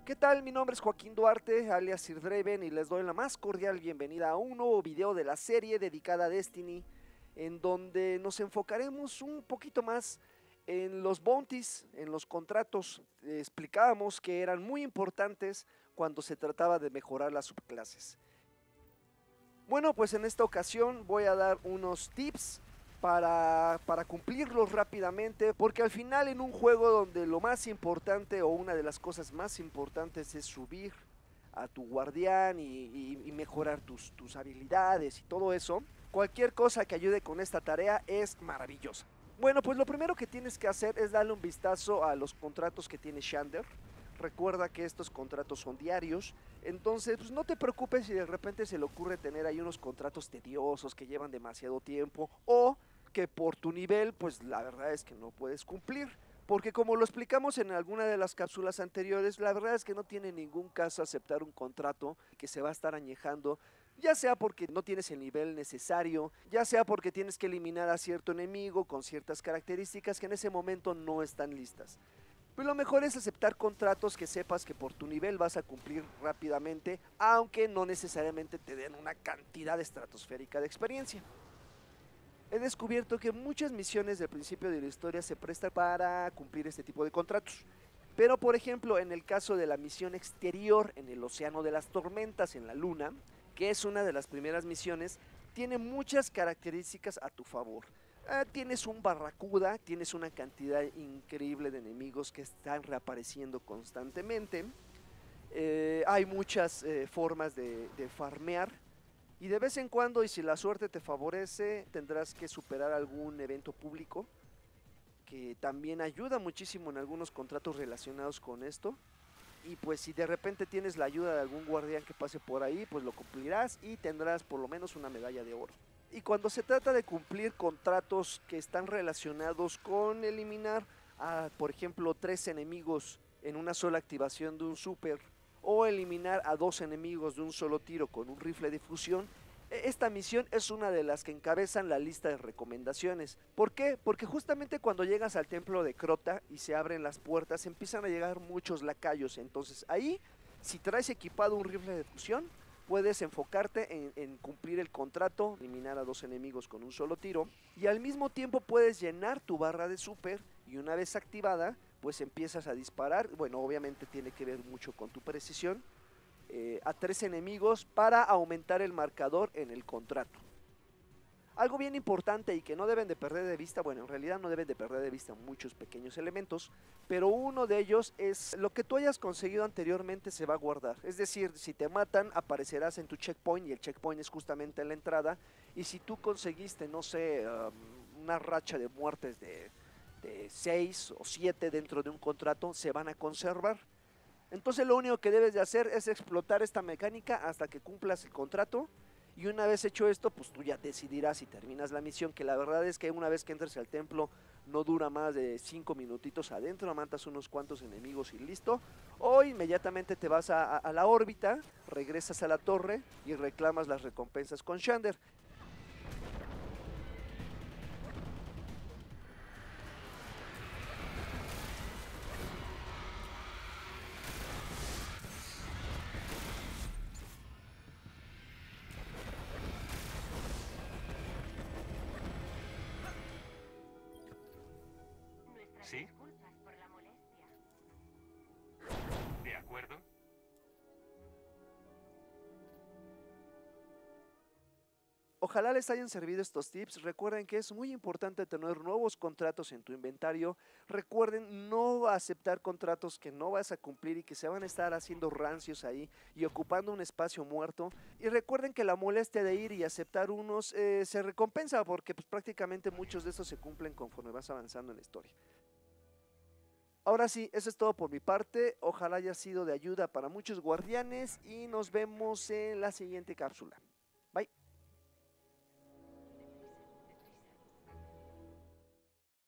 ¿Qué tal? Mi nombre es Joaquín Duarte, alias Sir Draven, y les doy la más cordial bienvenida a un nuevo video de la serie dedicada a Destiny, en donde nos enfocaremos un poquito más en los bounties, en los contratos. Explicábamos que eran muy importantes cuando se trataba de mejorar las subclases. Bueno, pues en esta ocasión voy a dar unos tips para cumplirlos rápidamente, porque al final en un juego donde lo más importante o una de las cosas más importantes es subir a tu guardián y mejorar tus habilidades y todo eso, cualquier cosa que ayude con esta tarea es maravillosa. Bueno, pues lo primero que tienes que hacer es darle un vistazo a los contratos que tiene Shander. Recuerda que estos contratos son diarios, entonces pues no te preocupes si de repente se le ocurre tener ahí unos contratos tediosos que llevan demasiado tiempo o que por tu nivel pues la verdad es que no puedes cumplir. Porque como lo explicamos en alguna de las cápsulas anteriores, la verdad es que no tiene ningún caso aceptar un contrato que se va a estar añejando, ya sea porque no tienes el nivel necesario, ya sea porque tienes que eliminar a cierto enemigo con ciertas características que en ese momento no están listas. Pero lo mejor es aceptar contratos que sepas que por tu nivel vas a cumplir rápidamente, aunque no necesariamente te den una cantidad estratosférica de experiencia. He descubierto que muchas misiones del principio de la historia se prestan para cumplir este tipo de contratos. Pero por ejemplo, en el caso de la misión exterior en el Océano de las Tormentas en la Luna, que es una de las primeras misiones, tiene muchas características a tu favor. Tienes un barracuda, tienes una cantidad increíble de enemigos que están reapareciendo constantemente. Hay muchas formas de farmear. Y de vez en cuando, y si la suerte te favorece, tendrás que superar algún evento público, que también ayuda muchísimo en algunos contratos relacionados con esto. Y pues si de repente tienes la ayuda de algún guardián que pase por ahí, pues lo cumplirás y tendrás por lo menos una medalla de oro. Y cuando se trata de cumplir contratos que están relacionados con eliminar a, por ejemplo, 3 enemigos en una sola activación de un super, o eliminar a 2 enemigos de un solo tiro con un rifle de fusión, esta misión es una de las que encabezan la lista de recomendaciones. ¿Por qué? Porque justamente cuando llegas al templo de Crota y se abren las puertas, empiezan a llegar muchos lacayos. Entonces ahí, si traes equipado un rifle de fusión, puedes enfocarte en cumplir el contrato, eliminar a 2 enemigos con un solo tiro, y al mismo tiempo puedes llenar tu barra de super, y una vez activada, pues empiezas a disparar. Bueno, obviamente tiene que ver mucho con tu precisión, a 3 enemigos para aumentar el marcador en el contrato. Algo bien importante y que no deben de perder de vista, bueno, en realidad no deben de perder de vista muchos pequeños elementos, pero uno de ellos es lo que tú hayas conseguido anteriormente se va a guardar. Es decir, si te matan aparecerás en tu checkpoint, y el checkpoint es justamente en la entrada, y si tú conseguiste, no sé, una racha de muertes de 6 o 7 dentro de un contrato, se van a conservar. Entonces lo único que debes de hacer es explotar esta mecánica hasta que cumplas el contrato. Y una vez hecho esto, pues tú ya decidirás si terminas la misión, que la verdad es que una vez que entres al templo no dura más de 5 minutitos adentro, matas unos cuantos enemigos y listo. O inmediatamente te vas a la órbita, regresas a la torre y reclamas las recompensas con Shander. Nuestras ¿Sí? disculpas por la molestia. ¿De acuerdo? Ojalá les hayan servido estos tips. Recuerden que es muy importante tener nuevos contratos en tu inventario. Recuerden no aceptar contratos que no vas a cumplir y que se van a estar haciendo rancios ahí y ocupando un espacio muerto. Y recuerden que la molestia de ir y aceptar unos se recompensa, porque pues, prácticamente muchos de estos se cumplen conforme vas avanzando en la historia. Ahora sí, eso es todo por mi parte. Ojalá haya sido de ayuda para muchos guardianes y nos vemos en la siguiente cápsula.